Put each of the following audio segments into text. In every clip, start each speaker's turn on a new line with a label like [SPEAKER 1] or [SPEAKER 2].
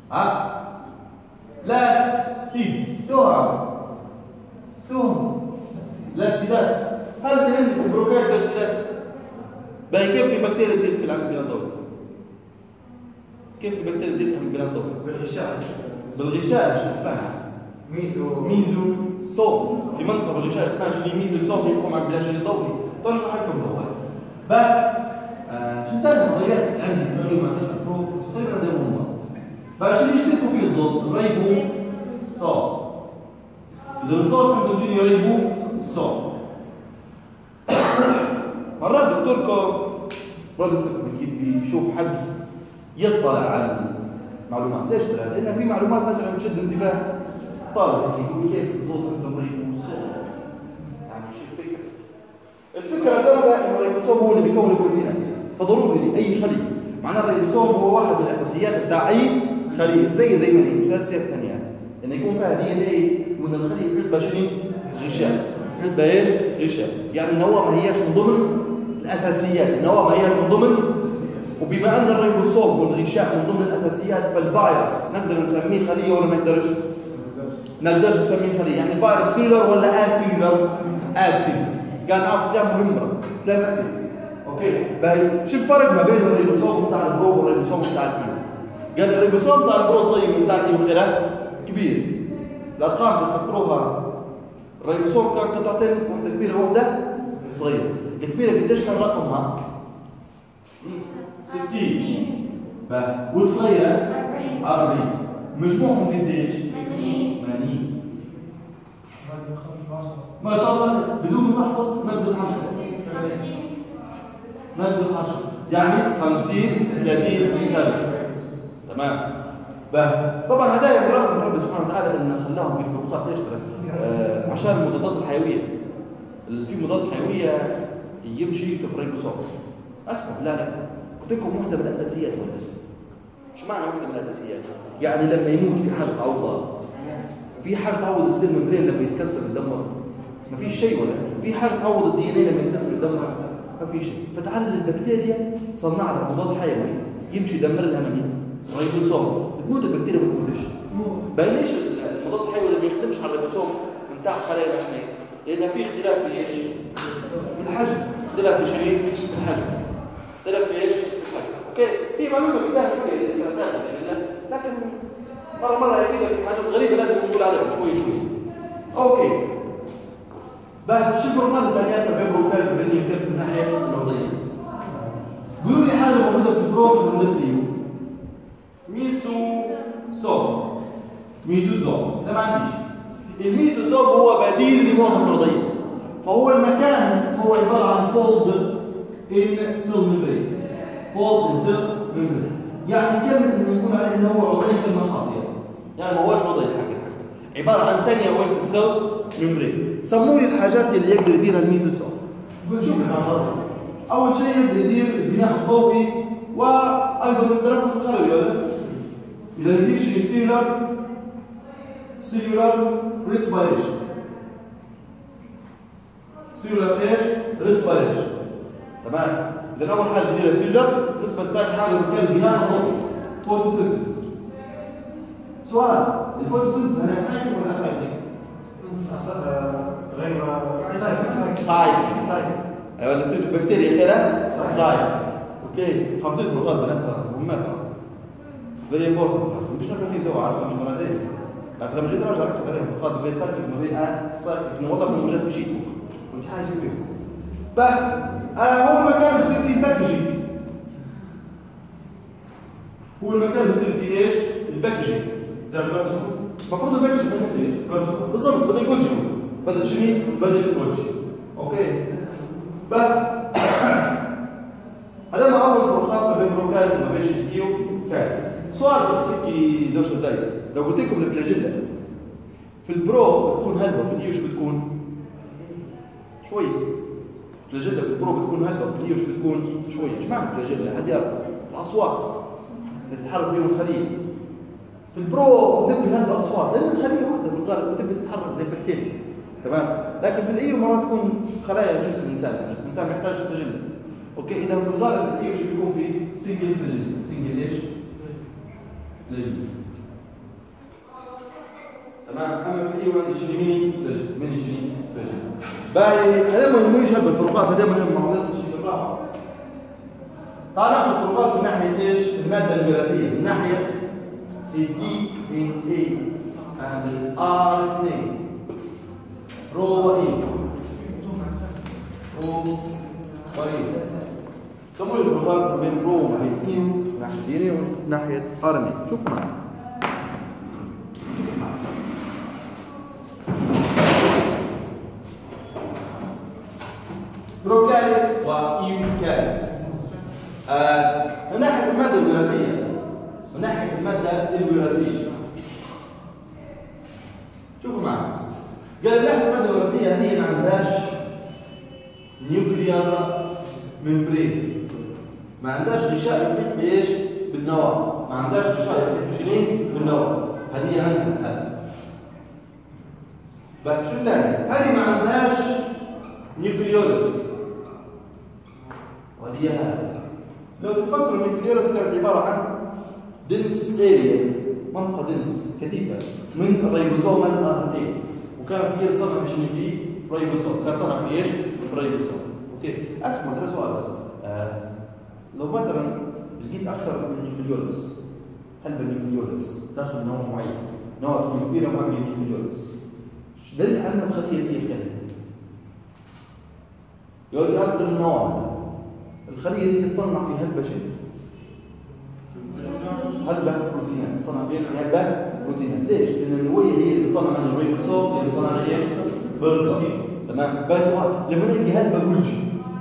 [SPEAKER 1] لاس كيدز شلون لاستيدات. هل في عندكم بروكاريوت لاستيدات؟ باهي كيف في بكتيريا تدير في العمل البناء الضوئي؟ كيف في بكتيريا تدير في العمل البناء الضوئي؟ بالغشاء شو اسمها؟ ميزو صوت. في منطقه بالغشاء اسمها شنو ميزو صوت يقوم على البناء الضوئي. ترجع لكم هو بقى شو ثاني نظريات عندي في اليوم ما تشرح فوق تقدر تديروا بقى شو يشتركوا فيه الصوت ريبو صوت. الصوت عندهم شنو ريبو صوت. مرات دكتوركم بيشوف حد يطلع على المعلومات. ليش طلع؟ لأن في معلومات مثلا بتشد انتباه طالب يقول كيف الزوز عندهم ريبوسوم. يعني شو الفكرة؟ الفكرة الأولى إنه الريبوسوم هو اللي بيكون البروتينات، فضروري لأي خلية. معناه الريبوسوم هو واحد من الأساسيات بتاع أي خلية، زي ما هي مش الأساسيات الثانيات. إنه يكون فيها دي إن إيه وإن الخلية تلبى شنو؟ غشاء. تلبى إيش؟ غشاء. يعني النواة ما هياش من ضمن الأساسيات، النواة ما هياش من ضمن. وبما أن الريبوسوم والغشاء من ضمن الأساسيات فالفيروس نقدر نسميه خلية ولا ما نقدرش؟ نقدرش نسميه خلية. يعني الفيروس سيلر ولا اسيلر؟ اسيلر. قاعد نعرف كلام مهم كلام اسيلر. اوكي باهي شو الفرق ما بين الريبوسوم بتاع البرو والريبوسوم بتاع الكيو؟ قال الريبوسوم بتاع البرو صغير وبتاع الكيو كبير. الارقام تفكروها الريبوسوم كان قطعتين، واحده كبيره وواحده صغيره. الكبيره قديش كان رقمها؟ 60. والصغيره 40. مجموعهم قديش؟ 80. ما شاء الله بدون ما نحفظ نقص 10. نقص 10 يعني 50 30 سنه. تمام. طبعا هدايا برحمه من ربي سبحانه وتعالى ان خلاهم في الفروقات. ليش ترى؟ عشان المضادات الحيويه. في مضاد حيويه يمشي يكتب ريبوسوم. اسمع لا قلت لكم واحده من الاساسيات ولا شو معنى واحده من الاساسيات؟ يعني لما يموت في حاجه تعوضها. في حاجه تعوض السيل ممبرين لما يتكسر يتدمر. ما فيش شيء ولا في حاجه تعوض الدي ان اي لما يتكسر يتدمر. ما في شيء. فتعال البكتيريا صنع لها مضاد حيوي يمشي يدمر لها مين؟ ريبوسوم. بتموت البكتيريا ما بتموتش. باين ليش المضاد الحيوي ما يخدمش على الريبوسوم بتاع خلايا المحميه؟ لان في اختلاف في ايش؟ في الحجم. اختلاف في شريط في الحجم. اختلاف في ايش؟ في الحجم. اوكي في معلومه قدام شويه لسه لكن مرة كده في حاجات غريبة لازم نقول عليها شوي. اوكي بقى شوفوا الرقم الثانيات ما بين بروكاريوت وبين يوكاريوت من ناحية الوضعيات. قولوا لي حاجة موجودة في البروك موجودة في اليو. ميزوزوم ده ما عنديش. الميزوزوم هو بديل لمعظم الوضعيات. فهو المكان هو عبارة عن فولد ان سيل ميمبرين. فولد ان سيل ميمبرين. يعني كلمة إنه يقول عليه إنه هو وضعية كلمة خاطئة. يعني ما هوش وضعية حاجة. عبارة عن ثانية وين السيل ميمبرين. سموا لي الحاجات اللي يقدر يديرها الميزوزوم. قول شوف العناصر. أول شيء يقدر يدير البناء الضوئي وأيضا التنفس الخلوي هذا. إذا يدير شيء سيلولار ريسبيريشن. سيلولار ايش؟ ريسبيريشن. تمام؟ إذا أول حاجة يديرها سيلولار، بالنسبة لثاني حاجة كان بناء الضوئي. فوتوسينثيسيس. سؤال، الفوتوسينثيسيس هل سايكل ولا اسايكليك؟ غير سايكل. ايوه اللي يصير في البكتيريا خيرها سايكل. اوكي حافظين اللغات بناتها مهماتها. فيري امبورتنت. مش ناس كثير تو عارفه مش مرتين. لكن لما جيت راجع ركز عليهم اللغات بين سايكل وبين سايكل والله ما موجود في شيء. كنت حاجه فيهم. هو المكان بيصير فيه باكجينج. هو المكان بيصير فيه ايش؟ الباكجينج. ده المفروض الباكجينج ما يصير بالضبط بدل يكون جوا بدل شنو؟ بدل يكون اوكي. هذا ما اول فرقات ما بين بروكاريوت وما بين الكيو كاريوت. سؤال بس هيك دوشه زي لو قلت لكم الفلاجيلا في البرو بتكون هلبة في اليوش بتكون شوي. الفلاجيلا في البرو بتكون هلبة في اليوش بتكون شوي. ايش معنى الفلاجيلا؟ حد يعرف؟ الاصوات اللي تتحرك بيهم الخليه. في البرو بنبني هلبة اصوات لان الخليه واحده في الغالب بتبدا تتحرك زي البكتيريا. تمام؟ لكن في الايو مرات تكون خلايا جسم الانسان، جسم الانسان محتاج فلاجيلا. اوكي اذا في الغالب في الايو شو بيكون في سنجل فلاجيلا. سنجل ايش؟ فلاجيلا. وعندي شيء ميني شيء باقي هذا ما يشبه الفروقات هذا من المعادلات الشيء الرابع. تعال ناخذ الفروقات من ناحيه ايش؟ الماده الوراثيه من ناحيه الدي ان اي and الRNA رو واي سموا الفروقات ما بين رو وما بين ايو من ناحيه دي ان اي ومن ناحيه RNA. شوفوا معي بروكاريوت وايوكاريوت. من ناحيه الماده الوراثيه من ناحيه الماده الوراثيه شوفوا معي قال من ناحيه الماده الوراثيه هي ما عندهاش نيوكليار ممبرين، ما عندهاش غشاء يحيط بايش؟ بالنواه، ما عندهاش غشاء يحيط بشنين؟ بالنواه. هذه عندها هذا. بقى شو الثاني؟ هذه ما عندهاش نيوكليولس وهذه هذا. لو تفكروا النيوكليولس كانت عباره عن دنس اريا، منطقه دنس كثيفه من الريبوزوم الRNA، وكانت هي تصنع في شنو؟ في ريبوزوم، كانت تصنع في ايش؟ في ريبوزوم. اوكي، اسمع ترى سؤال بس. لو مثلا لقيت اكثر من نيوكليولس، هل بالنيوكليولس داخل نوع معين، نوع تكون كبيره وما بين نيوكليولس، دليل على ان الخليه دي خليه يقعد اكثر من نوع. الخليه دي تتصنع في هلبة شيء، هلبة بروتينات، تصنع فيها هلبة بروتينات. ليش؟ لان النويه هي اللي بتصنع من الريبوسوم اللي بتصنع من ايش؟ بالظبط. تمام. بس لما نلقى هلبة جولجي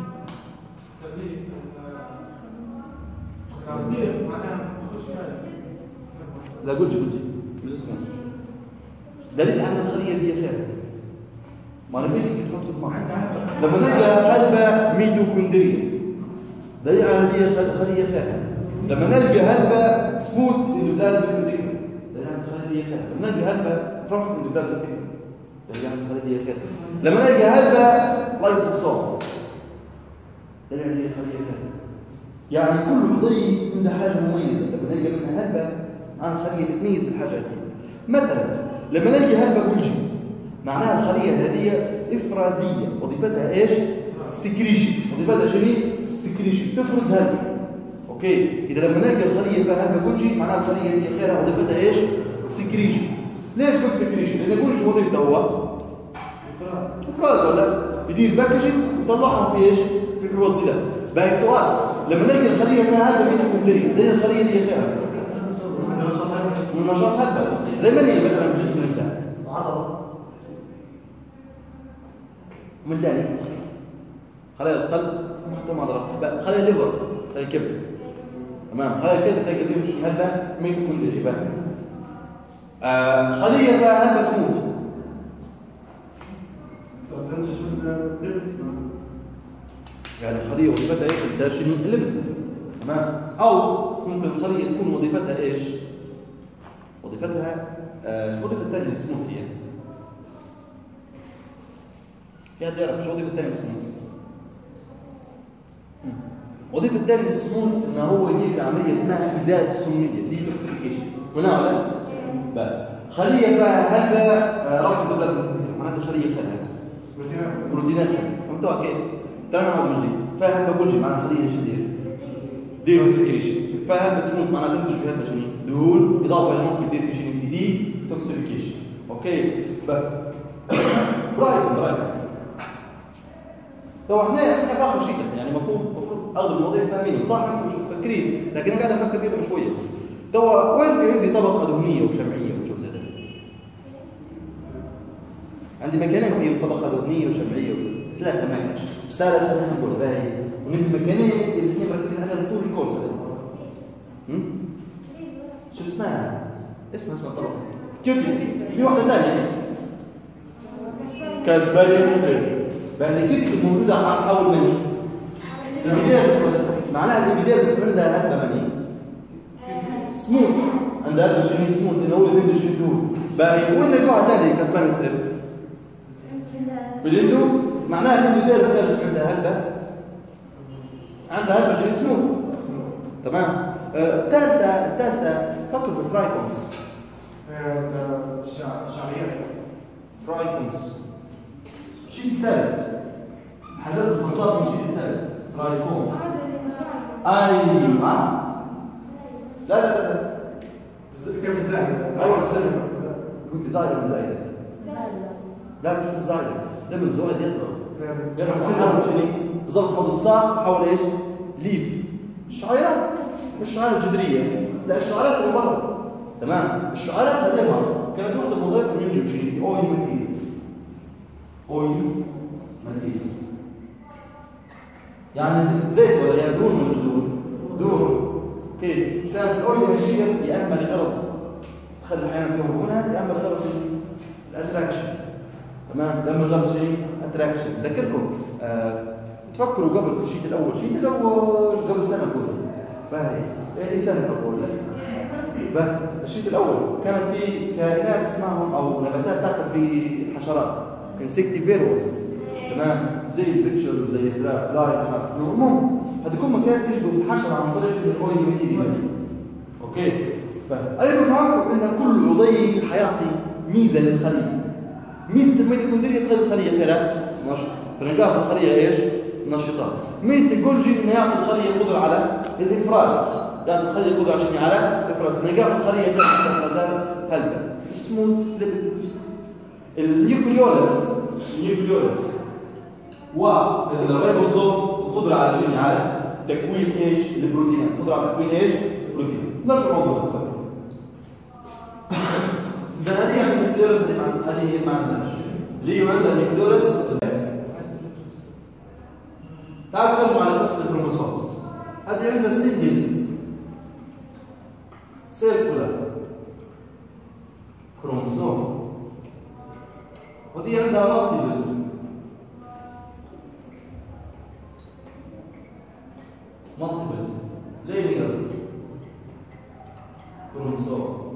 [SPEAKER 1] لا جولجي مش اسمه دليل على ان الخليه دي خير. ما انا بيجي تحط معاك لما نلقى هلبة ميتوكوندريا دليل على ان هي خليه خير. لما نلقى هلبة سموث اندوبلازميك ريتيكولم دليل على ان الخليه دي خير. لما نلقى هلبة رف اندوبلازميك ريتيكولم دليل على ان الخليه دي خير. لما نلقى هلبة لايسوسوم دليل على ان الخليه خير. يعني كل عضوية عندها حاجة مميزة. لما نلقى منها هلبة عن خلية تتميز بالحاجة دي. مثلا لما نلقى هلبة جولجي معناها الخلية هذه إفرازية، وظيفتها إيش؟ سكريشن. وظيفتها شنو؟ سكريشن، تفرز هلبة. أوكي، إذا لما نلقى الخلية فيها هلبة جولجي معناها الخلية هي خيرها وظيفتها إيش؟ سكريشن. ليش قلت سكريشن؟ لأن جولجي وظيفته هو إفراز ولا يدير باكجينج ويطلعهم في إيش؟ في الوصلات. باقي سؤال، لما نلقى الخليه فيها هلبة ميتوكوندريا ليه الخليه دي خيرها؟ من نشاط هلبة زي ما هي مثلا في جسم الانسان عضله من ثاني خلايا القلب محتوى عضلات، خلايا الليفر، خلايا الكبد. تمام. خلايا الكبد تلقى فيه مش هلبة ميتوكوندريا. خليه فيها هلبة سموث يعني الخليه وظيفتها ايش؟ ده شنو؟ الليبيد. تمام. او ممكن الخليه تكون وظيفتها ايش؟ وظيفتها الوظيفه الثانيه السموث هي فيها تعرف شو الوظيفه الثانيه السموث؟ الوظيفه الثانيه السموث انه هو يدير في عمليه اسمها ازاله السميه ديتوكسيفيكيشن. هنا ولا؟ بقى خليه فيها هلبة رفع البلازما معناتها الخليه فيها بروتينات. فهمتوا كيف؟ ترى انا هذا جديد. فاهم بقول شيء معناها خليه ايش دير سكريشن. فاهم سموث معناها تنتج في هذا شنو؟ دهون اضافه اللي ممكن تدير في شنو؟ في دي توكسيفيكيشن. اوكي برايك لو احنا في اخر شيء يعني المفروض اغلب المواضيع فاهمين صح؟ انتم مش مفكرين لكن انا قاعد افكر فيها شويه بس. توا وين في عندي طبقه دهنيه وشمعيه وشو زي ده؟ عندي مكانين فيهم طبقه دهنيه وشمعيه ثلاث اماكن. ثالث نقول باهي ومن المكانين اللي احنا مركزين عليهم طول الكورس هذا. شو اسمها؟ اسمها الطبقه كيوتيك. في واحده ثانيه كاسبالين ستريب. بان الكيوتيك موجوده حول مني البدايه معناها البدايه بس عندها هلبة مني سموث، عندها هلبة شنو سموث لانه هو اللي بينتج الدهون. باهي وين نلقاها ثاني كاسبالين ستريب؟ في الاندو. معناها الاندو داير خارج عندها هلبة شنو سموث. تمام. الثالثه فكر في الترايكونس.
[SPEAKER 2] شعريه
[SPEAKER 1] ترايكومز. الشيء الثالث حاجات الفلتات من الشيء الثالث ترايكومز. ايوه لا
[SPEAKER 2] كيف الزائد؟
[SPEAKER 1] ايوه الزائد. قلت زائد ولا زائد؟ لا مش بالزائد، ده من الزائد يضرب حول شنو؟ بالضبط حول الساق حول ايش؟ ليف. الشعيرات مش شعيرات جذريه، لا الشعيرات اللي برا. تمام؟ الشعيرات هذه كانت وحده مضيفه من جنب شنو؟ اويل ماتيريال. اويل ماتيريال. يعني زيت ولا يعني دهون ولا مش دهون؟ دهون. اوكي، كانت الاويل ماتيريال يا اما لغرض تخلي احيانا فيها هرمونات يا اما لغرض شنو؟ الاتراكشن. تمام؟ لما غرض شنو؟ اتراكشن. ذكركم تفكروا قبل في الشيء الاول، قبل سنه كلها. باهي ايه سنه اقول لك؟ باهي الشيء الاول كانت في كائنات اسمهم او نباتات تاكل في حشرات انسكتيفيروس. تمام؟ زي البكشر وزي التراف لايت مش عارف شنو. المهم هذول كانت يشبهوا في الحشره عن طريق الاويل ماتيريال. اوكي؟ ايضا فهمتوا ان كل عضي حياتي ميزه للخليه. ميزه الميتوكوندريا تخلي الخليه خيرها نشط، فنلقاها في الخليه ايش؟ نشطه. ميزه الجولجي انه يعطي الخليه قدره على الافراز، يعطي الخليه قدره عشان على الافراز، نلقاها في الخليه فيها افرازات هلبة. سموث ليبيدز. النيوكليولس والريبوزوم القدره على شنو؟ على تكوين ايش؟ البروتينات، القدره على تكوين ايش؟ بروتين. نفس الموضوع. ده هذه النيوكليولس هذه ما عندناش. ليه عندنا النيوكليولس؟ تعالوا نتكلم على قصه الكروموسومز. هذه عندنا سنجل سيركولار كروموسوم، ودي عندها مالتيبل لينير كروموسوم.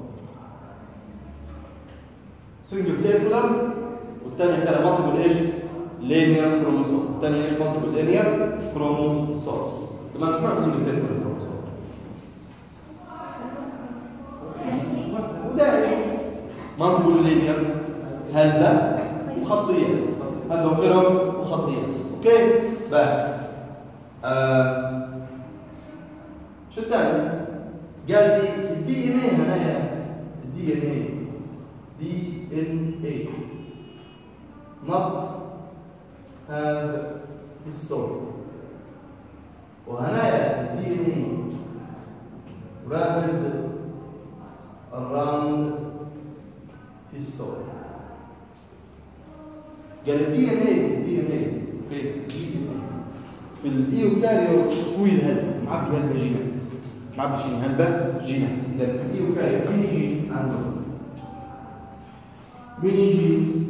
[SPEAKER 1] سنجل سيركولار والثاني كده مالتيبل ايش؟ لينير كروموسوم. الثاني ايش؟ مالتيبل لينير كروموسومز. تمام؟ شو معنى سنجل سيركولار كروموسوم؟ ودائما مالتيبل لينير هلبة وخطية، هلبة وخرم وخطية. اوكي؟ بقى شو الثاني؟ قال لي الدي ان اي هنايا، الدي ان اي not have histone. وهنايا الدي ان اي wrapped around histone. قال الدي ان اي في الايوكاريوت طويل هلبة، معبي هلبة جينات، معبي شنو؟ هلبة جينات. قال في الايوكاريوت ميني جينز عندهم، ميني جينز.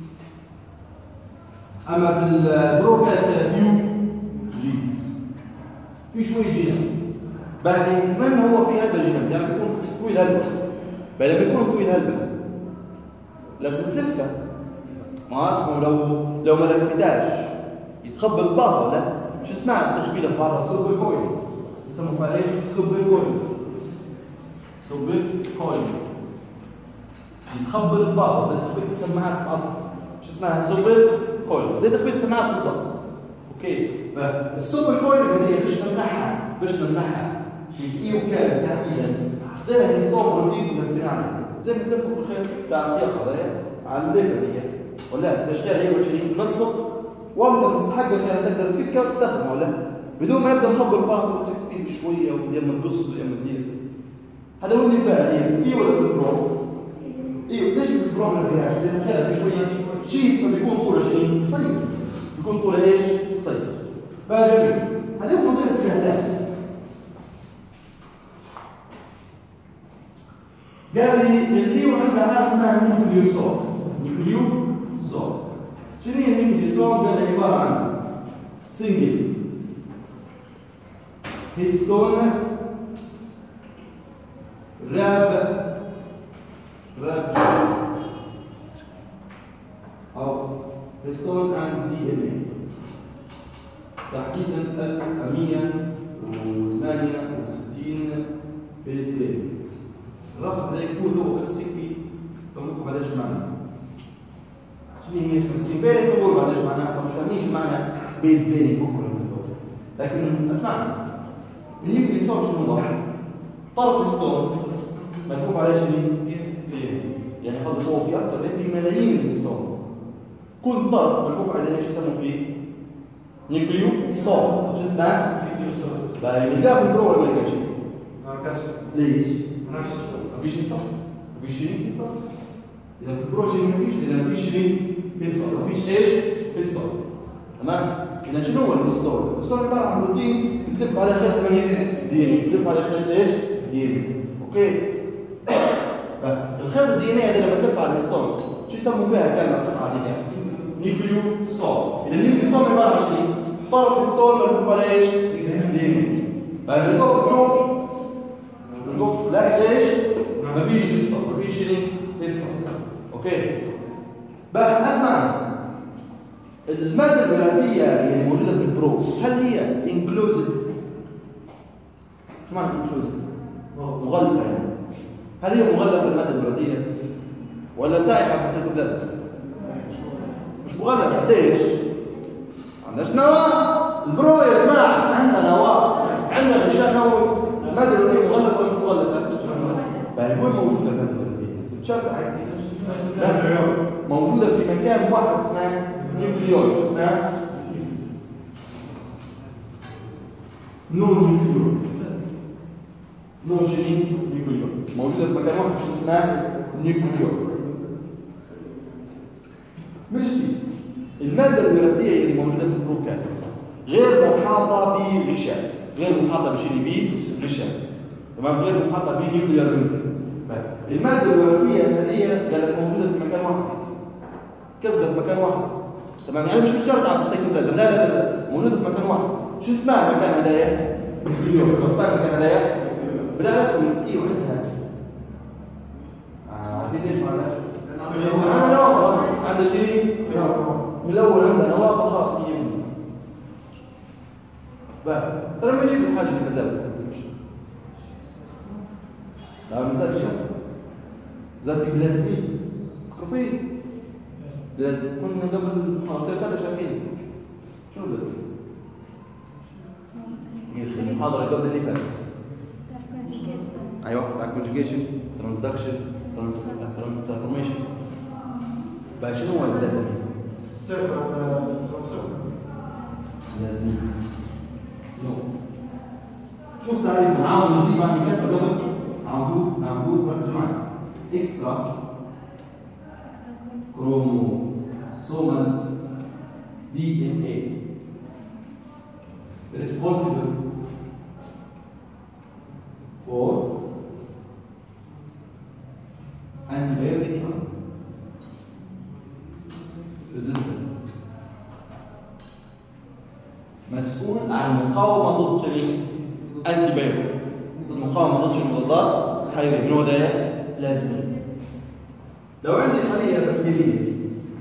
[SPEAKER 1] اما في البروكاريوت فيو جينز، في شوية جينات. بعدين من هو في هلبة جينات؟ يعني بيكون طويل هلبة، فلما يكون طويل هلبة لازم تلفه. ما اسمه لو ما لفتاش يتخبل بعضه. ولا شو اسمها التخبيله في بعضها؟ سوبر كويل. يسموه فيها ايش؟ سوبر كويل. يتخبل في بعضه زي تخبيل السماعات في بعضها. شو اسمها؟ سوبر كويل، زي تخبيل السماعات بالضبط. اوكي؟ فالسوبر كويل هذه باش نمنحها في الايوكاريوت تحديدا. اخذنا هيستون بروتين ولفينا عليه زي ما تلفوا في الخيط بتاع الخيط هذايا على الليفه دي، ولا تشتغل هي وتشيل نصه وانت مستحق الخير تقدر تفكها وتستخدمها، ولا بدون ما يبدا مخبر فاهم وتكفي شويه ولما تقص ولما تدير. هذا هو اللي يبان عليه. اي ولا في البرو؟ ايوه. ليش في البرو ما نبيعهاش؟ لان خير في شويه شيء فبيكون طوله شيء قصير، بيكون طوله ايش؟ قصير. فجميل. هذه موضوع السهلات. قال لي الايو عندها حاجه اسمها نيوكليوسوم. شنو هي النيوكليوسوم؟ قال لي عباره عن سنجل هيستون راب او هيستون اند دي ان اي، تحديدا 168 بيز لين. الرقم ده يكون هو بس سكي فممكن بعدين شو معنى 250 بيرنج بقول بعد ايش معناها اصلا مش فاهمين معنى بيز بيرنج بكره لكن اسمعنا النيوكليوس شنو هو؟ طرف الستون ملفوف عليه شنو؟ يعني قصدي هو في اكثر في ملايين الستون كل طرف ملفوف عليه ايش يسموه فيه؟ نيوكليوس شو اسمه؟ بقى يلقاه في البرو ولا ما يلقاش؟ ليش؟ ما فيش صح ما فيش شيء صح اذا في البرو شيء ما فيش اذا ما فيش شيء ما فيش ايش؟ هيستون تمام؟ اذا شنو هو الهيستون؟ الهيستون عباره عن بروتين بتلف على خيط 8 دي بتلف على خيط ايش؟ دي اوكي الخيط الدي ان اي هذا لما تلف على الهيستون شو يسموا فيها كلمه قطعه دي نيوكليوسوم اذا النيوكليوسوم عباره عن شيء طرف الهيستون ملفوف على ايش؟ دي فالنقطه لا ليش؟ ما فيش هيستون ما فيش شيء هيستون اوكي بقى اسمع المادة الوراثية اللي موجودة في البرو هل هي انكلوزد؟ شو معنى انكلوزد؟ مغلفة يعني هل هي مغلفة المادة الوراثية؟ ولا سائحة في السيتوبلازم؟ مش مغلفة ليش؟ ما عندناش نواة البرو يا جماعة عندنا نواة عندنا غشاء نووي المادة الوراثية مغلفة ولا مش مغلفة؟ فهي وين موجودة المادة الوراثية؟ بتشرط حاجة لا موجودة في مكان واحد اسمه نيوكليوز اسمها نيوكليوز نيوكليوز موجودة في مكان واحد اسمها نيوكليوز مش دي المادة الوراثية اللي موجودة في البروكات غير محاطة بغشاء غير محاطة بغشاء تمام غير محاطة بنيوكليير المادة الوراثية هذه قالت موجودة في مكان واحد كذا في مكان واحد تمام يعني مش شرط على السيتوبلازم لا موجوده في مكان واحد شو اسمها المكان هدايا؟ نيوكليوس اسمها المكان هدايا؟ بلا ايه وحدها عارفين ليش معناها؟ انا لا خلاص عندنا شيء من الاول عندنا نواقص خلاص 100% بقى ترى ما يجيب الحاجه اللي مازال لا مازال شوف زاد في بلازميد فكروا فيه لازم كنا قبل محاضرتين ثلاثة شايفين شنو لازم؟ يخلي المحاضرة قبل اللي فاتت ايوه كونجوجيشن ترانزدكشن ترانسفورميشن بقى شنو هو اللازم؟ لازم شوف تعريف العامل الجديد بعد كتبه قبل عمدود ركزوا معي اكسترا chromosomal DNA responsible for antibiotic resistance مسؤول عن المقاومة ضد الانتيبيوتيك المقاومة ضد المضادات الحيوية من هو ده لازم لو عندي خلية بكتيرية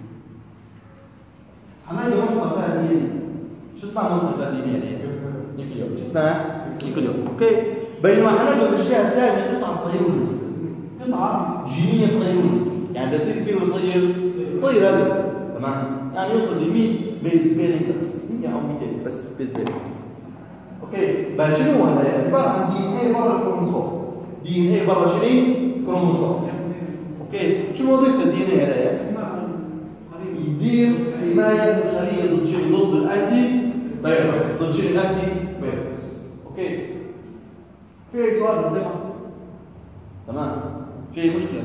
[SPEAKER 1] عملي منطقة فيها دي شو اسمها المنطقة دي نيوكليوم شو اسمها؟ نيوكليوم اوكي بينما حنلقى بالشيء الثاني قطعة صغيرة قطعة جينية صغيرة يعني بس كبير ولا صغير؟ صغير هذا تمام يعني يوصل ل 100 بيز بيرنج بس 100 أو 200 بس بيز بيرنج اوكي بقى شنو هذا؟ عبارة عن دي ان اي برا الكروموسوم دي ان اي برا شنو؟ كروموسوم اوكي شو وظيفة الدي ان اي هذا؟ يدير حماية الخلية ضد شيء ضد الانتي فيروس ضد شيء الانتي فيروس اوكي في اي سؤال قدامك؟ تمام في اي مشكلة؟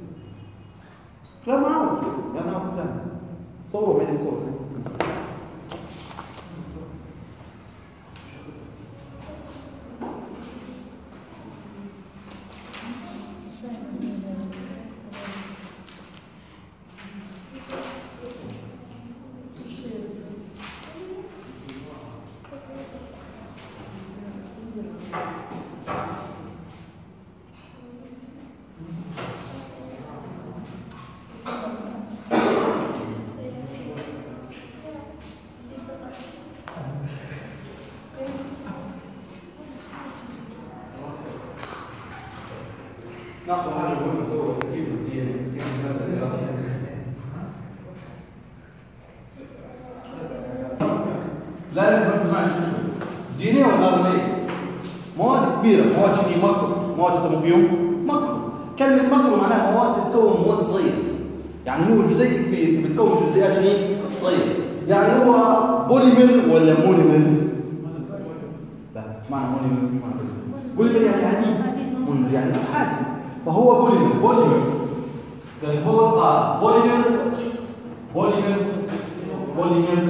[SPEAKER 1] كلام معاك يعني معاك كلام صور مين يصور ناخذ حاجه مهمه هو ترتيب الدي ان اي لازم تركز معي شوي. دي ان اي ولا ار ان اي؟ مواد كبيره، مواد شنو ماكرو، مواد يسموا فيهم ماكرو. كلمه ماكرو معناها مواد تتكون مواد صغيره. يعني هو جزيء كبير بتكون جزيئات شنو؟ صغيره. يعني هو بوليمر ولا مونيمر؟ لا معنى مونيمر مش معنى بوليمر يعني حديد، مونيمر يعني حادي. فهو بوليمر يعني هو بوليمرز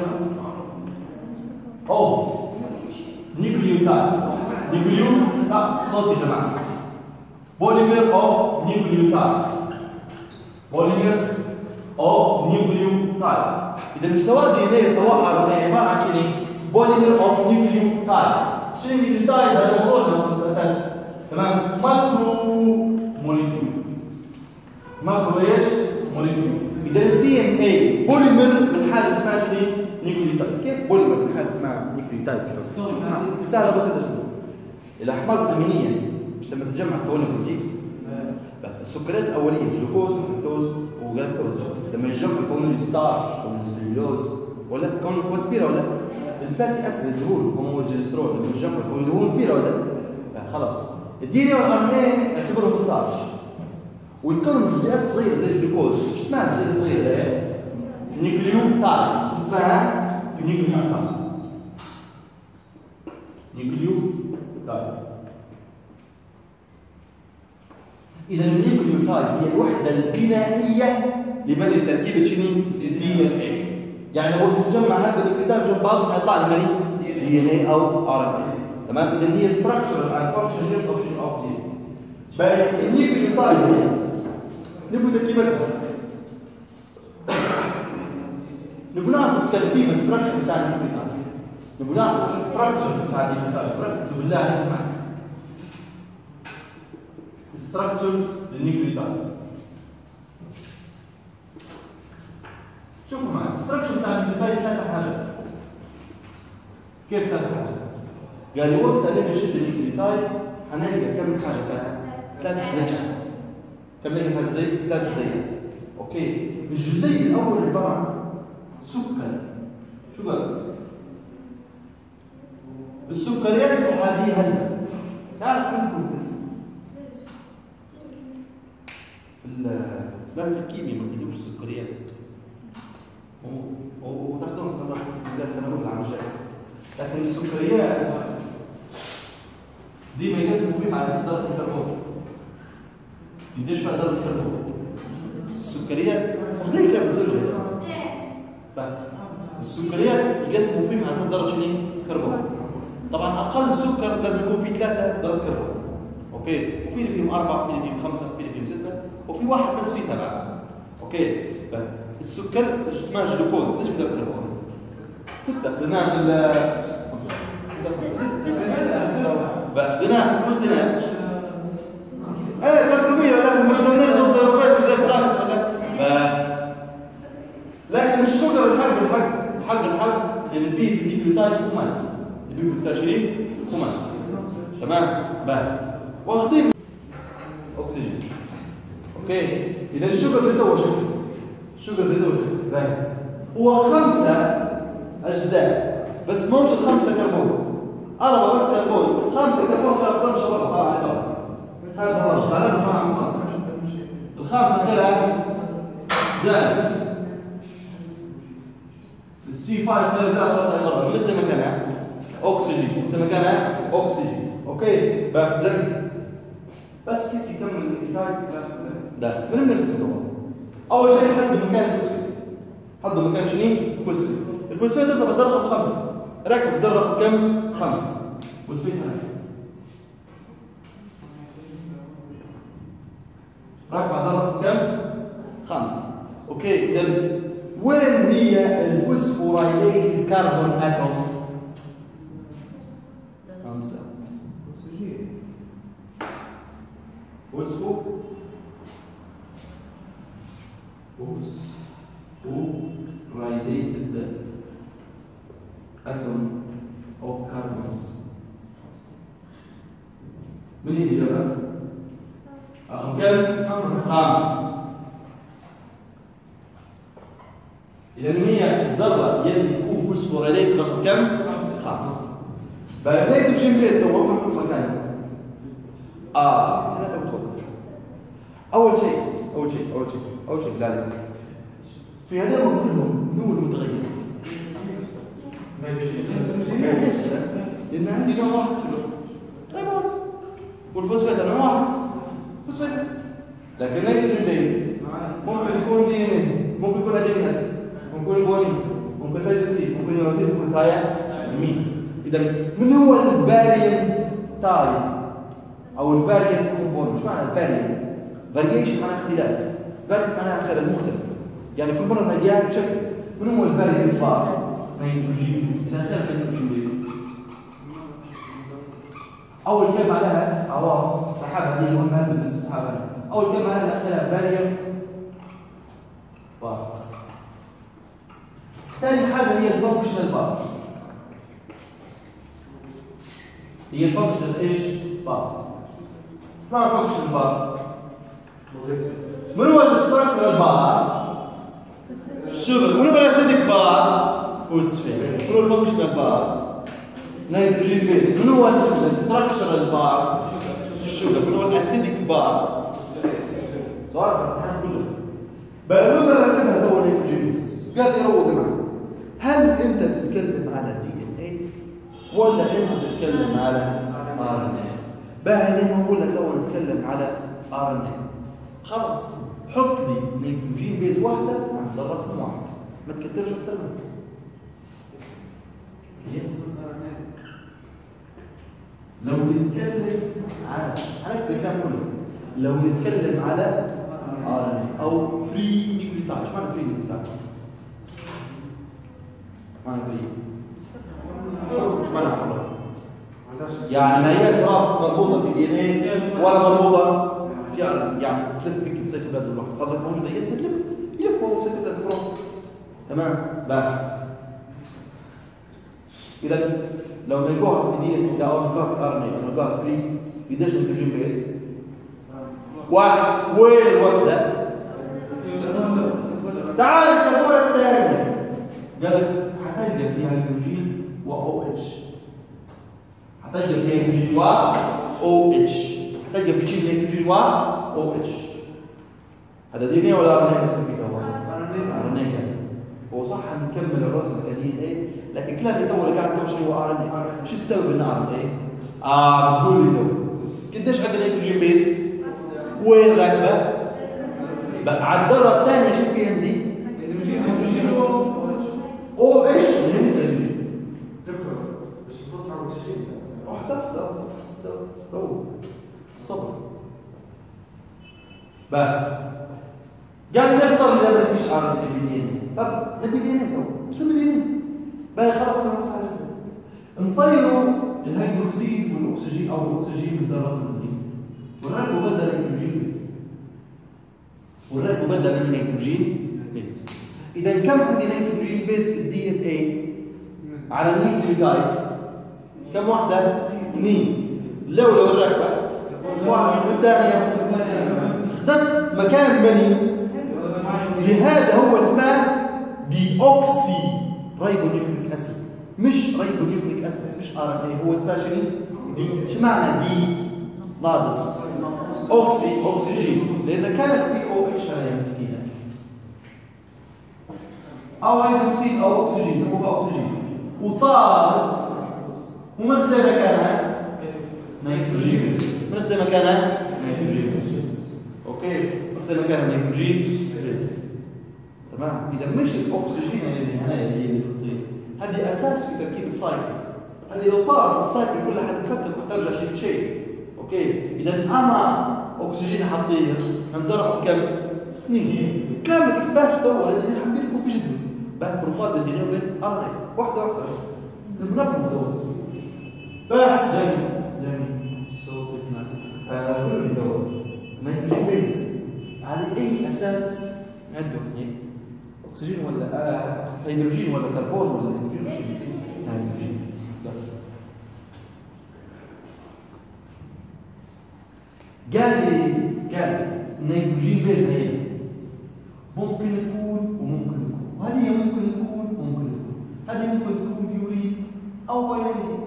[SPEAKER 1] او نيوكليوتايد. الصوت يا جماعه. بوليمر اوف نيوكليوتايد. بوليمرز اوف نيوكليوتايد. اذا سواء دي ان اي سواء ار ان اي عباره عن شنو؟ بوليمر اوف نيوكليوتايد. شنو نيوكليوتايد؟ هذا موضوعنا الاساسي. تمام؟ ماكرو موليكيول. ماكرو ايش؟ موليكيول. اذا الدي ان اي بوليمر من حاله اسمها شنو؟ نيوكليوتايد. كيف بوليمر من حاله اسمها نيوكليوتايد؟ سهله بسيطه شنو؟ الاحماض الامينيه مش لما تتجمع تكون بروتين. السكريات الاوليه جلوكوز وفركتوز وجلاكتوز لما يتجمعوا يكونوا ستارش او سليلوز ولا تكون قوه كبيره ولا الفاتي اسيد الدهون هو الجليسرول لما يتجمعوا يكونوا دهون كبيره ولا خلاص. الدي ان اي والار ان اي اعتبرهم ستارش ويتكونوا جزيئات صغيره زي الجلوكوز. شو اسمها الجزيئه الصغيره ده؟ نيوكليوتايد. شو اسمها؟ نيوكليوتايد. إذا النيوكليوتايد هي الوحدة البنائية لبني تركيبة شنو؟ الدي ان اي. يعني لو تتجمع هذا النيوكليوتايد جنب بعضهم حيطلع لنا دي ان اي أو ار ان اي. تمام؟ إذا هي ستراكشر اند فانكشن يونت اوف شنو؟ اوف دي ان اي. بقى النيوكليوتايد هي نبغى تركيبتها. نبغى ناخذ تركيب الستراكشر بتاع النيوكليوتايد. نبغى ناخذ الستراكشر بتاع النيوكليوتايد. ركزوا بالله عليكم معي. structure للنيوكليوتايد. شوفوا معي الستراكشر بتاع النيوكليوتايد ثلاث حاجات. كيف ثلاث حاجات؟ قال لي وقت اللي نشد النيوكليوتايد حنلقى كم حاجه فيها؟ ثلاث جزيئات. كم نلقى فيها جزيء؟ ثلاث جزيئات. اوكي، الجزيء الاول عباره عن سكر. شو قال؟ السكريات العاديه هلا تعرف عندكم لا في الكيمياء ما بتجيبوش السكريات وتاخذون سنه اولى على مشاكل. لكن السكريات دي ما يقسموا فيها على درجه الكربون. قديش فيها درجه الكربون؟ السكريات واخدين كيف الزوجه؟ السكريات يقسموا فيها على اساس درجه شنو؟ كربون. طبعا اقل سكر لازم يكون فيه 3 درجات كربون. اوكي، وفي اللي فيهم 4 وفي اللي فيهم 5 وفي اللي فيهم 6 وفي واحد بس فيه 7. اوكي، السكر اسمه جلوكوز قديش بدرجه كربون؟ 6. خدناه خدناه ايه كربونيه ولا ما تسموناش قصدي في الكلاس ولا لكن الشجر الحق البي في النيوكليوتايد خماسي. البي في النيوكليوتايد خماسي. تمام؟ واخدين اكسجين. اوكي، اذا الشجر زي هو هو 5 اجزاء بس مش 5 كربون. 4 بس كربون، 5 كربون خلطان شباب على بعض. هذا هو الخامسه كلها زائد السي 5 كلها زائد برا مثل مكانها اكسجين. مثل مكانها اكسجين. اوكي، بس يكمل النيوكليوتايد ده من النرسم. اول شيء حدد مكان الفوسفيت. حدد مكان شنو؟ الفوسفيت. الفوسفيت ده بالرقم 5. ركب ده الرقم كم؟ 5. فوسفيت ركب ده الرقم كم؟ 5. اوكي، اذا وين هي الفوسفورايليت الكربون اتوم؟ 5. phosphorylated atom of carbons. من هي الإجابة؟ رقم كم؟ 5. إذا هي الذرة يلي تكون فوسفوريليت رقم كم؟ خامس. النيتروجين بيز هو موجود في مكانه. هنا تبغى توقف. أول شيء لا لا. في هذول كلهم هو المتغير. لأن عندي نوع واحد ريبوز والفوسفات نوع واحد فوسفات. لكن النيتروجين بيز ممكن يكون دي ان اي، ممكن يكون ادينين اسيد، ممكن يكون ممكن سايتوسين، ممكن يوراسين، ممكن ثايا مين. اذا من هو الفاريانت تايب او الفاريانت كومبوننت؟ مش معنى الفاريانت؟ فاريشن معناها اختلاف، فاريانت معناها خلل مختلف، يعني كل مره نلاقيها بشكل. من هو الفاريانت صار نيتروجين بيز الى اخره نيتروجين بيز. اول كلمه عليها عوام السحابه دي اللي قلنا بالنسبه للسحابه، اول كلمه عليها داخلها فاريانت بارت. ثاني حاجه هي الفانكشنال بارت. هي الفانكشنال ايش؟ بارت. ما فانكشنال بارت؟ من هو الستراكشرال بارت؟ شوغر. من هو الاسيديك بارت؟ فوسفات. من هو الفانكشنال بارت؟ نيتروجين بيز. من هو الستراكشرال بارت؟ الشوغر. من هو الاسيديك بارت؟ سؤال الامتحان كله. بقى لو ركبها دور نيتروجين بيز قال يروق معك. هل انت تتكلم على دي ان اي ولا انت تتكلم على ار ان اي؟ بقى ليه ما بقول لك لو نتكلم على ار ان اي خلاص حط لي نيتروجين بيز واحده عند الرقم واحد، ما تكترش اكتر من لو نتكلم على الكلام كله، لو نتكلم على ار ان اي او فري نيوكليوتايد. ايش معنى فري نيوكليوتايد؟ معنى فري مش معنى حر، يعني ما هي مربوطه في دي ان اي ولا مربوطه في يعني تلف فيك في سيتوبلازم الواحد. قصدك موجوده يس تلف يلف هو في سيتوبلازم الواحد. تمام. بقى اذا لو نلقوها في دي ان اي او نلقوها في ار ان اي او نلقوها فري قديش نيتروجين بيز؟ واحد. وين الوحده؟ تعال الكربون الثاني قالت هتلقى فيها هيدروجين و او اتش. هتلقى فيها هيدروجين و او اتش. هتلقى فيها هيدروجين و او اتش. هذا دي ان اي ولا ار ان اي؟ ار ان اي. هو صح نكمل الرسم كدي ان اي، لكن كلامي تو اللي قاعد تمشي هو ار ان اي. شو السبب ان ار ان اي؟ قول لي تو قديش عندنا هيدروجين بيز؟ وين راكبه؟ بقى على الذره الثانيه شو في عندي؟ او ايش؟ من الهيدروجين.
[SPEAKER 2] دكتور بس المفروض تعمل اكسجين.
[SPEAKER 1] واحده الصبر. بقى قال ليش طلع لي مش عارف البديين. طب البديين تو بس البديين بقى خلاص انا مش عارف. نطيروا الهيدروكسيد والاكسجين او الاكسجين من ذرات الهيدروجين ونركبوا بدل الهيدروجين بيز. ونركبوا بدل الهيدروجين بيز. إذا كم عندي نيتروجين بيز في الدي ان اي على النيوكليوتايد؟ كم واحدة؟ 2. لو الركبة واحدة والثانية اخذت مكان بني، لهذا هو اسمه دي اوكسي ريبونيوكليك اسيد، مش ريبونيوكليك اسيد، مش ار ان اي. هو اسمه شنو؟ دي. شو معنى دي ناقص؟ اكسجين، لأن كانت في او اتش يا مسكينة او هيدروكسيد او اكسجين، سموها اكسجين، وطارت وماخذه مكانها نيتروجين. ماخذه مكانها نيتروجين. اوكي، ماخذه مكانها نيتروجين بس. تمام. اذا مش الاكسجين اللي هنا اللي بتطير، هذه اساس في تركيب السايكل. هذه لو طارت السايكل كلها حتتفكك وحترجع شيء. اوكي، اذا انا اكسجين حطيه نضرب كم؟ 2. كلام ما تكتبهاش دور لان حطيت لكم في جدول بقى فروقات بين دي وبين ار ان اي. واحده بس نفهم الدوز. بقى جميل صوت ناس كل دور نيتروجين بيز على اي اساس عنده اكسجين ولا هيدروجين ولا كربون ولا هيدروجين؟ هيدروجين. قال النيتروجين بيز هي ممكن تكون وممكن تكون، وهذه ممكن تكون وممكن تكون، هذه ممكن تكون يورين أو بايرميدين.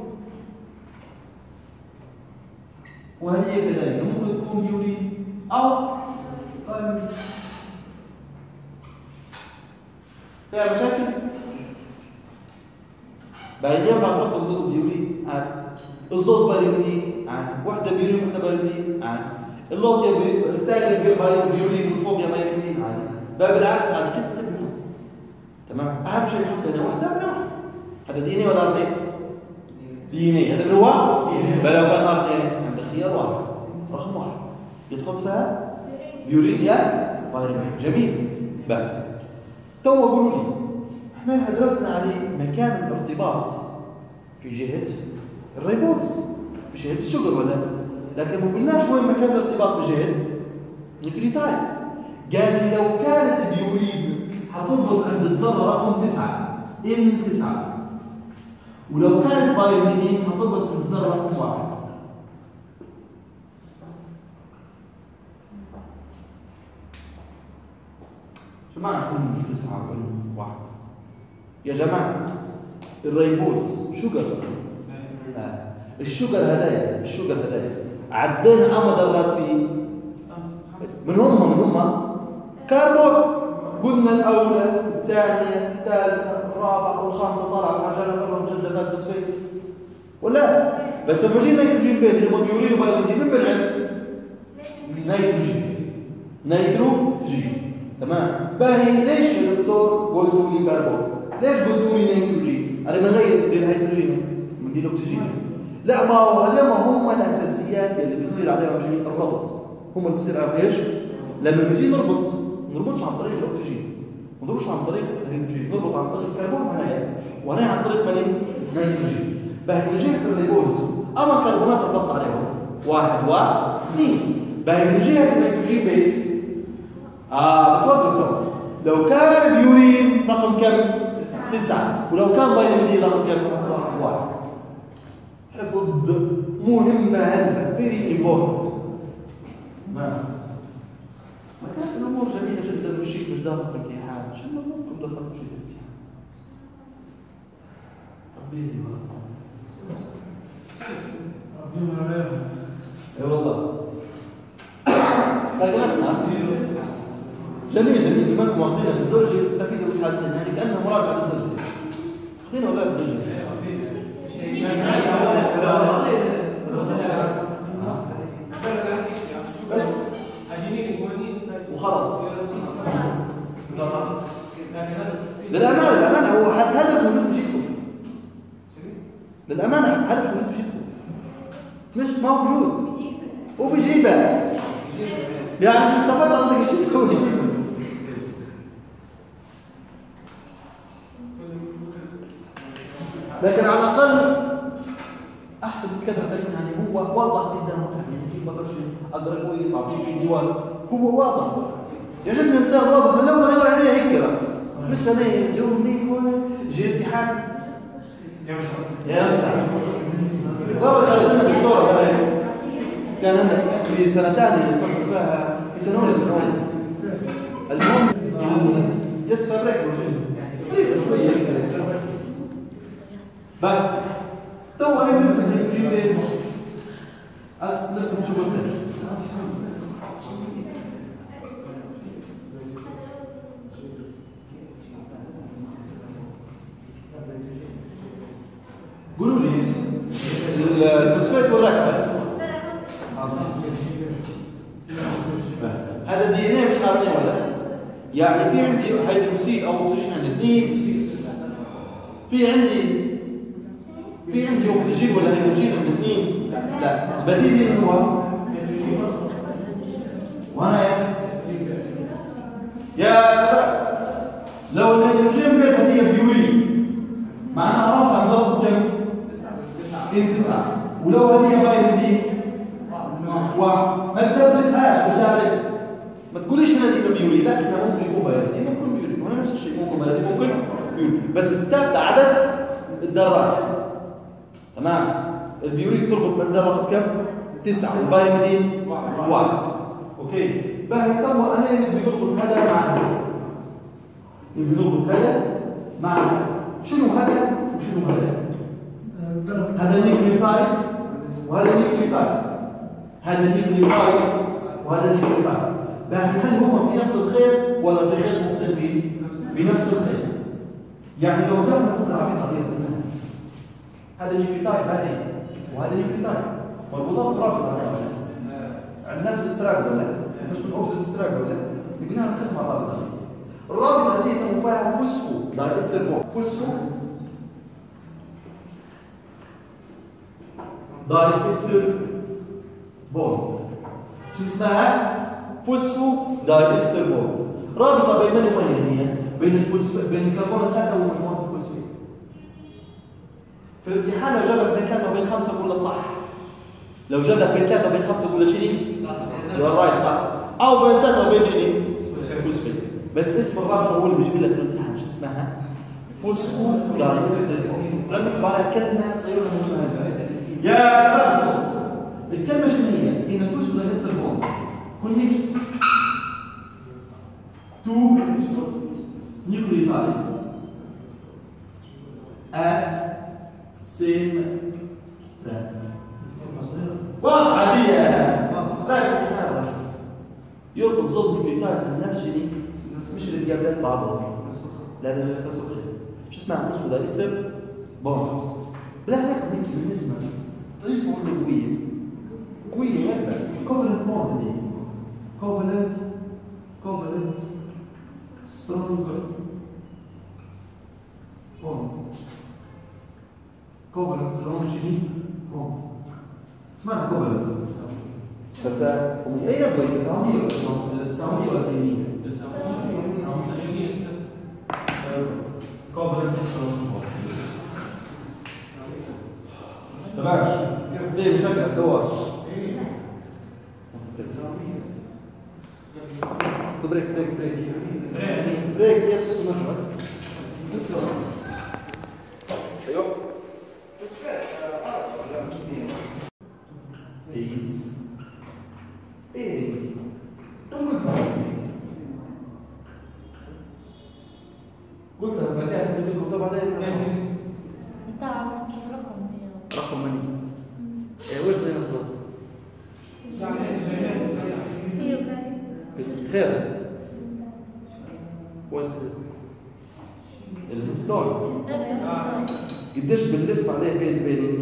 [SPEAKER 1] وهذه كذلك ممكن تكون بيورين أو بايرميدين. فيها مشاكل؟ بعدين ينفع تحط الزوز بيورين عادي، الزوز بايرميدين عادي، واحدة بيورين واحدة بايرميدين عادي، اللوط الثاني بيورين من فوق يا بايرميدين عادي، بقى بالعكس عادي كيف تبني. تمام؟ أهم شيء تحط هنا واحدة من واحدة. هذا ديني ولا أرني؟ ديني. هذا اللي هو بل لو كان أرني عندك خيار واحد، رقم واحد يدخل فيها بيورين يا بايرميدين. جميل. بقى تو قولوا لي احنا درسنا عليه مكان الارتباط في جهة الريبوز في جهة الشجر ولا، لكن ما قلناش وين مكان الارتباط في جهة النيوكليوتايد. قال لي لو كانت البيورين هتنضبط عند الذرة رقم 9 N9، ولو كانت بايرميدين هتنضبط عند الذرة رقم 1. شو معنى كل 9 وكل 1 يا جماعة؟ الريبوز شجر. الشجر هدايا عدينا أما ذرات فيه من هم كاربون. قلنا الأولى الثانية الثالثة الرابعة والخامسة طلعت عشان كلهم مجددات فوسفيت ولا؟ بس لما جينا نيتروجين بيز اللي هم بيورين وبايرميدين من بالعلم نيتروجين. تمام. باهي ليش يا دكتور قلتوا لي كربون؟ ليش قلتوا لي نيتروجين؟ انا بغير ندير هيدروجين وندير اكسجين. لا، ما هو هذول هم الاساسيات اللي بيصير عليهم شيء الربط. هم اللي بيصير عليهم ايش؟ لما بنجي نربطش عن طريق الاكسجين، ما نربطش عن طريق الهيدروجين، نربط عن طريق الكربون وهنا عن طريق نيتروجين. باهي من جهه الريبوز اما الكربونات ربطت عليهم 1 و 2. باهي من جهه النيتروجين بيس بتوقف. لو كان بيورين رقم كم؟ 9، ولو كان بايرميدين رقم كم؟ 1. حفظ مهمة هلا very important. ما كانت الأمور جميلة جدا والشيء مش داخل في الامتحان، إن شاء الله ممكن دخلت شيء في الامتحان. ربي اي والله. جميل بما انكم واخدينها في الزوجي تستفيدوا من حالتنا، يعني كانها مراجعه للزوجي. واخدينها ولا بالزوجي؟ بس وخلاص. للامانه هو هدف موجود في جيتكم. للامانه هدف موجود في جيتكم، مش ما هو موجود وبيجيبه. يعني شو استفدت قصدك الشيء تكون لكن على الاقل احسن كذا يعني هو واضح جدا. يعني نجيب بقرش اقرا كويس اعطيه في ديوان، هو واضح. يعجبني الانسان واضح من الاول يقرا عليه هيك، مش انا جوني ولا جي امتحان يا مسعد. والله انا دكتور كان انا في سنتين نفكر فيها في سنه اولى المهم يسفر بريك شويه بعد تو انا نرسم الجي بيز نرسم شو قلنا. قولوا لي الفوسفات والركبه هذا الدي ان اي مش عارفين ولا؟ يعني في عندي هيدروكسيد او اكسجين عند 2، في عندي اكسجين ولا هيدروجين عند 2؟ لا. البديل هو وانا يا شباب لو الهيدروجين بس هي بيورين معناها عرفت عن ضغط كم؟ 9. ولو هذه بايرميدين ما تدبلهاش بالله عليك، ما تقوليش هذه بيورين، لا احنا ممكن يكون بايرميدين ممكن بيورين، وانا نفس الشيء ممكن بايرميدين ممكن بيورين، بس تبدا عدد الذرات. تمام. البيورين تربط من ذره بكم؟ 9 والبايرميدين 1. اوكي. باهي تو انا اللي بنربط هذا مع هذا، اللي بنربط هذا مع شنو هذا وشنو هذا؟ هذا نيوكليوتايد وهذا نيوكليوتايد، هذا نيوكليوتايد وهذا نيوكليوتايد. هل هما في نفس الخيط ولا في خيط مختلفين؟ في نفس الخيط. يعني لو جاء نفس العقيدة هذا نيوكليوتايد هذه وهذا نيوكليوتايد مربوطات برابطة عند نفس الستراك ولا مش من اوبزيت ستراك ولا يبنيها نقسم على الرابطة. الرابطة دي يسموا فيها فوسفو دايستر بوند. فوسفو دايستر بوند. شو اسمها؟ فوسفو دايستر بوند. رابطة بين من وين هي؟ بين الكربون الثلاثة ومجموعة الفوسفيت. في الامتحان لو جابك بين 3 وبين 5 قول له صح. لو جابك بين 3 وبين 5 قول له شنو؟ رايت صح. أو بين 3 وبين شنو؟ فوسفيت. بس اسم الرابطة هو اللي بيجيب لك الامتحان شو اسمها؟ فوسفو دايستر بوند. ركز على كلمة صغيرة مهمة. يا شباب الصوت. الكلمة شنو هي؟ إن الفوسفو دايستر بوند كونكت تو nucleotides at same strand. واضحة عادية. رايك تحاول يربط زوج نيوكليوتايد نفس شيء مش اللي جابلات بعضهم. لا لا نفس الشيء. شو اسمها فوسفو دايستر بوند. بلا تكنيك بالنسبة ضيفوا له قوية. قوية هبة. كوفلنت بوند دي. كوفلنت strong bond. Covalent strong bond. ايش معنى covalent؟ بس اي نبغى تساوي تساوي ولا ايونية؟ covalent strong bond. تمام. ليه مشكل الدور؟ بريك يس نشرب. ايوه بيز بيرنج قلت لك مكان بدكم طبعا ده رقم من وين خلينا نصل خير الهستون قديش بنلف عليه بيز بيرنج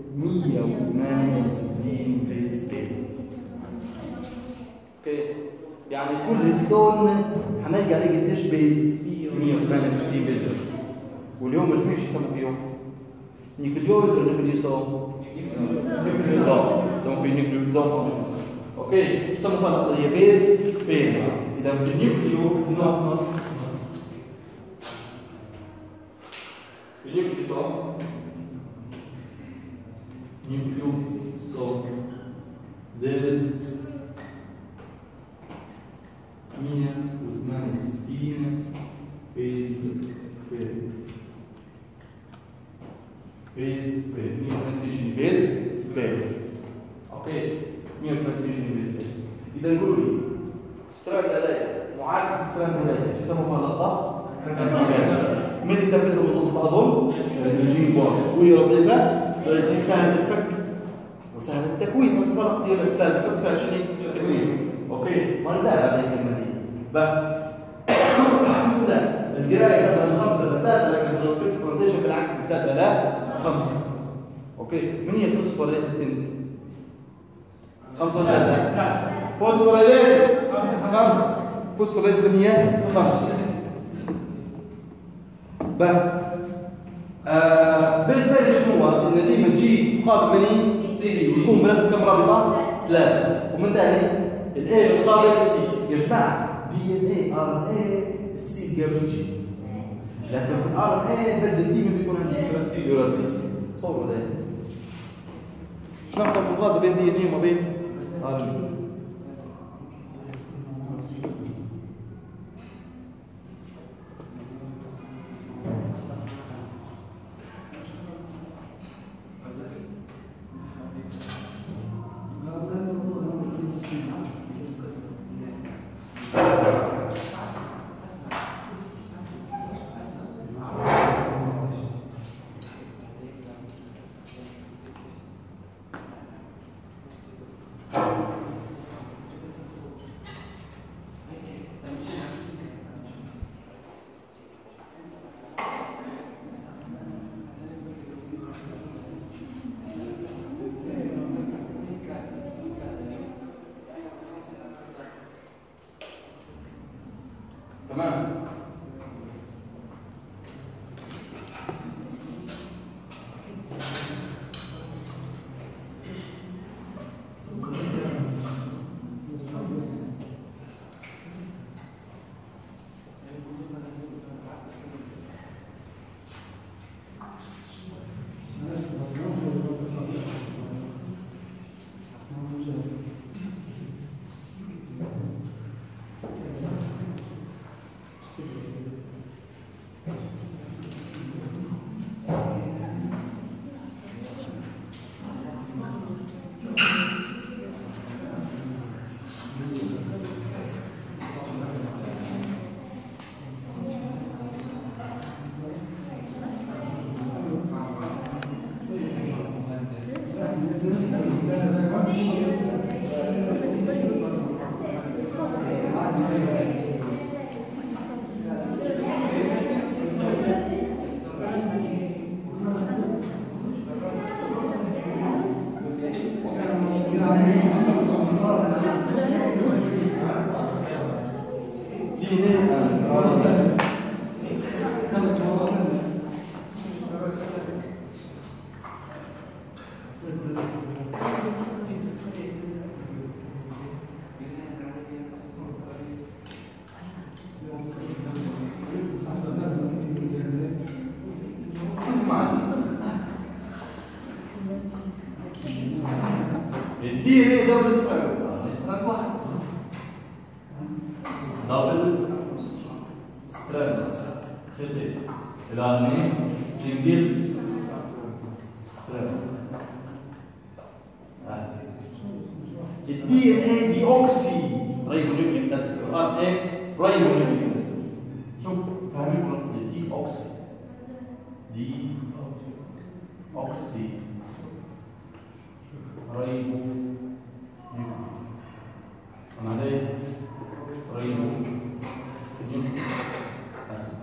[SPEAKER 1] 168 بيز بيرنج. اوكي يعني كل هستون هنلقى عليه قديش بيز 168 بيز بيرنج. واليوم مجموعة شو يسموا فيهم؟ نيوكليويد ولا نيوكليوسوم؟ نيوكليوسوم يسموا فيه نيوكليوسوم. اوكي يسموا فيها نقطة بيز بيرنج. إذا النيوكليو نوع nucleosome there is 168 base pair 168 base pair. اوكي 168 base pair. اذا قولوا لي ستراند هذايا معاكس ستراند هذايا يسموها فلقه من اللي تبدلهم وسط بعضهم الهيدروجين بوند قويه لطيفه سهل الفك وسهل التكوين. الفرق بين سهل الفك وسهل شنو التكوين. اوكي ما لا هذه الكلمه دي لا القرايه تبدا من 5 ل 3 لكن الترانسكريبشن بالعكس من 3 ل 5. اوكي من هي الفوسفوريليت انت 5 و 3 فوسفوريليت 5 فوسفوريليت من هي 5 بيز بيرنج شنو هو؟ ان ديما تجي مقابل مني سي ويكون بيناتهم كم رابطه؟ 3 ومن ثاني الاي مقابل تي يا جماعه دي ان اي ار ان اي السي قبل جي لكن في الار ان اي بدل ديما بيكون عندي يوراسيس. صوروا ذلك شنو الفروقات بين دي ان اي وبين ار ان اي؟ تمام. الدي دبل ستراند واحد دبل ستراندز خلي الارني سنجل ستراند. الدي ان اي دي اوكسي ريبونيوكليك اسيد، الار اي ريبونيوكليك اسيد. شوف فاهمين الدي اوكسي دي اوكسي ريبو أنا ده ريبو نيوكليك أسيد.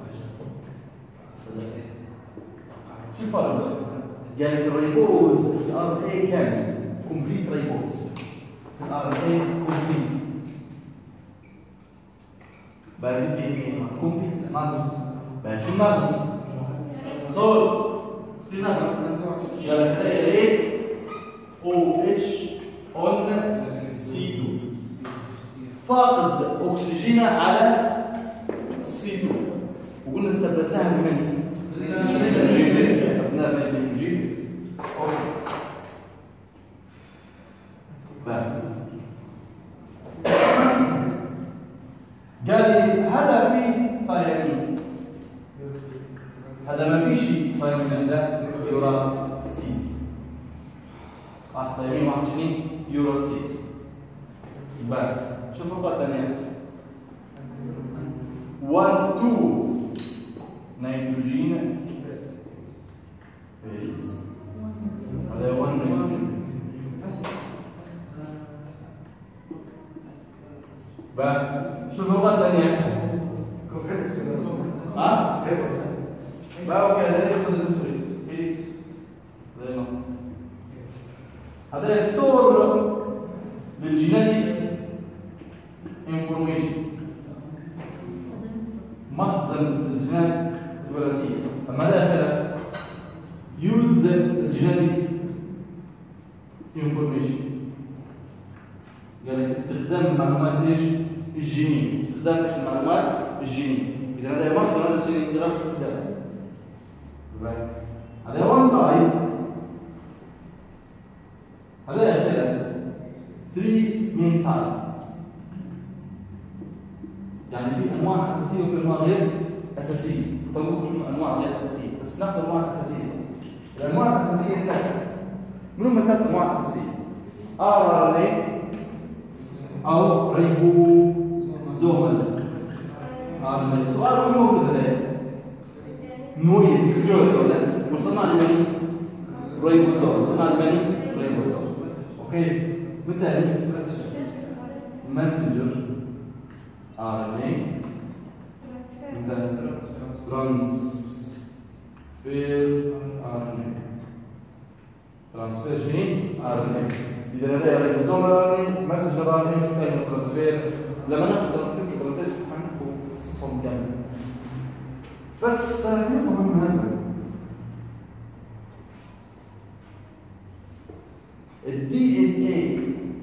[SPEAKER 1] شو الفرق؟ يعني الريبوز في الار اي كامل كومبليت ريبوز في الار اي كومبليت. بعد الدي كومبليت ناقص. بعد شو ناقص؟ صوت شو ناقص؟ يعني تلاقي ليك OH on C2 فاقد أكسجين على C2 وقلنا استبدلناها بمن؟ استبدلناها بالإنجيليز. قال لي هذا فيه ثيامين، هذا ما فيش ثيامين عنده يورا سي. واحد ثيامين واحد شنو؟ يورا سي. بعد شوفوا الخطوة الثانية 1 2 نيتروجين بيز. هذا 1 نيتروجين بيز. بعد شوفوا الخطوة الثانية ها؟ بقى اوكي هذا يقصد الانسوليس فيليكس زي ما هذا ستور للجينيتيك انفورميشن، مخزن الجينات الوراثيه. اما هذا يوز الجينيتيك انفورميشن، يعني استخدام معلومات ايش؟ الجينين، استخدام ايش المعلومات؟ الجينين. اذا هذا مخزن هذا الشيء غير استخدامه. هذا وان تايب، هذا كده 3 مين تايب، يعني في انواع اساسيه وفي انواع غير اساسيه. طيب شو انواع غير اساسيه؟ بس ناخذ الانواع الاساسيه. الانواع الاساسيه ثلاثه، من هم ثلاث انواع اساسيه؟ ار ان اي او ريبوزومال ار ان اي. سؤال وين موجود هذا؟ نوعية كيورس ولا وصلنا لمن؟ ريبوزوم. وصلنا لمن؟ ريبوزوم. اوكي بالتالي ماسنجر ار ان اي ترانسفير ار ان اي. ترانسفير شنو؟ ار ان اي. اذا هذا ريبوزوم ار ان اي، ماسنجر ار ان اي. شو كلمة ترانسفير؟ لما ناخذ ترانسفير شو ترانسفير؟ صوم جامد. بس في مهم هلا الدي ان اي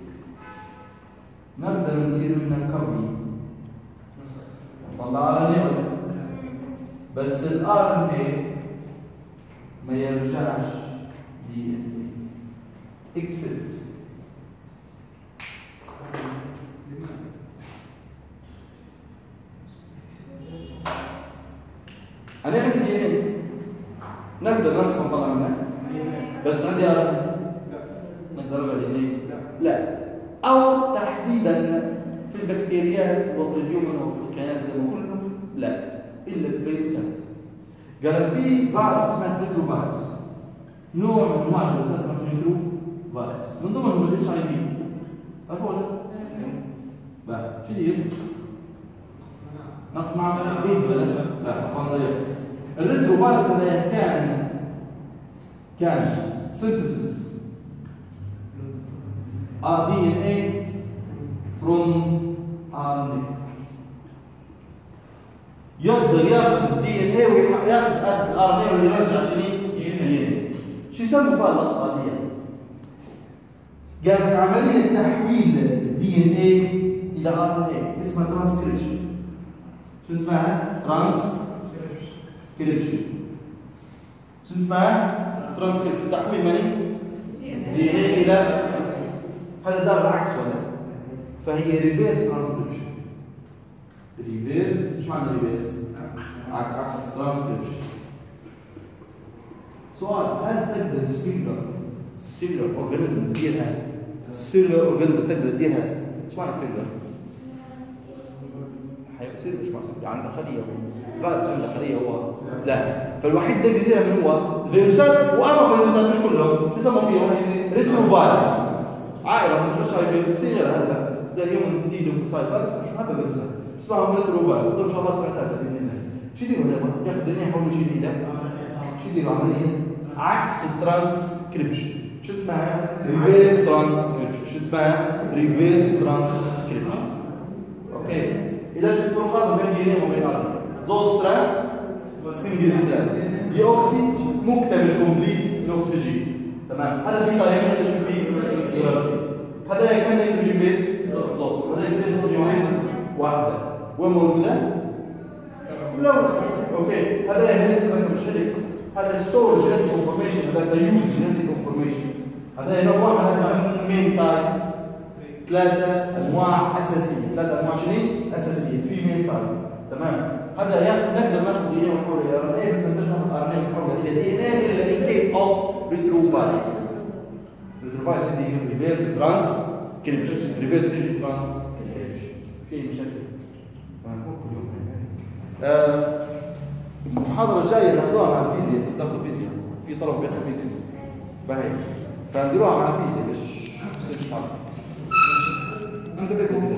[SPEAKER 1] نقدر ندير منها كوبي وصلنا على النيو، بس الار ان اي ما يرجعش دي ان اي اكسبت انا عندي دي ان اي نقدر ننسخ ونطلع منها، بس عندي ار نقدر نرجع دي ان اي لا، او تحديدا في البكتيريات وفي الهيومن وفي الكائنات كله لا الا الفيروسات. قال في فيروس اسمه ريترو فيروس، نوع من انواع الفيروسات اسمه ريترو فيروس، من ضمنهم الاتش اي في. عرفوا ولا؟ لا شو دير؟ نقص مع ايدز ولا لا؟ خلينا الريترو فيروس هذا كان سينثيسيس DNA from RNA. يقدر ياخذ الدي ان اي وياخذ اسيد ار ان اي ويرجع شنو؟ دي ان اي. شو يسموا فيها اللقطه دي؟ قال عمليه تحويل الدي ان اي الى ار ان اي اسمها ترانسكريبشن. شو اسمها؟ ترانسكريبشن. شو اسمها؟ ترانسكريبشن، تحويل مني؟ دي ان اي الى هذا دار العكس ولا؟ فهي ريفيرس ترانسكريبشن. ريفيرس، ايش معنى ريفيرس؟ عكس ترانسكريبشن. سؤال، هل تقدر السيلولر اورجانيزم تديرها؟ السيلولر اورجانيزم تقدر تديرها؟ ايش معنى سيلولر؟ سيلولر ايش معنى؟ عنده خليه فيروس عنده خليه هو؟ لا، فالوحيد اللي يقدر يديرها من هو؟ الفيروسات، وانا الفيروسات مش كلهم، شو يسموا فيهم؟ ريترو فيروس. عائله مش شايفين الصغيره هلا زي يوم تيجي لوكسايد فيروس مش حابه فيروسات اسمها ريترو فيروس. دول ان شاء الله سمعتها باذن الله. شو يديروا هذول؟ ياخذوا الدنيا يحولوا شيء الى شو يديروا عمليه عكس الترانسكريبشن. شو اسمها؟ ريفيرس ترانسكريبشن. شو اسمها؟ ريفيرس ترانسكريبشن. اوكي، اذا الفروقات بين دي ان وبين ار ان اي زوسترا سنجل ستراند دي اوكسي مكتمل كومبليت الاكسجين. تمام، هذا في طريقه شو فيه هذا كان نيتروجين بيز زوز، وهذا نيتروجين بيز واحده وين موجوده؟ لو اوكي، هذا هيلكس هيلكس، هذا ستور جينيتيك انفورميشن، هذا يوز جينيتيك انفورميشن. هذا نوع واحد من مين تايب، ثلاثه انواع اساسيه، ثلاثه انواع شنو؟ اساسيه في مين تايب. تمام، هذا ياخذ نقدر ناخذ دي ان اي ونحوله الى ار ان اي، بس نقدر ناخذ ار ان اي ونحوله الى دي ان اي الا ان كيس اوف ريترو فيروس. الريفايس دي ريفيرس ترانسكريبشن، ريفيرس ترانسكريبشن. في مشاكل هنكون كل يوم. المحاضره الجايه ناخذوها مع الفيزياء، ناخذ الفيزياء في طلبه بياخذوا فيزياء باهي، فنديروها مع الفيزياء باش تصير حاضر. انت بدك